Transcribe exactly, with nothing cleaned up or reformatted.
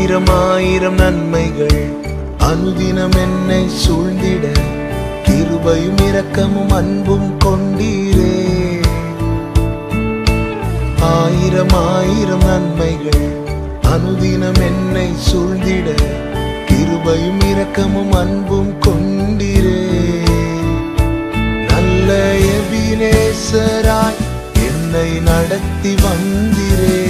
ஆயிரம் ஆயிரம் நன்மைகள் அனுதினம் என்னை சூழ்ந்திட கிருபையும் இரக்கமும் அன்பும் கொண்டீரே. ஆயிரம் ஆயிரம் நன்மைகள் அனுதினம் என்னை சூழ்ந்திட கிருபையும் இரக்கமும் அன்பும் கொண்டீரே. நல்ல எபினேசராய் என்னை நடத்தி வந்தீரே.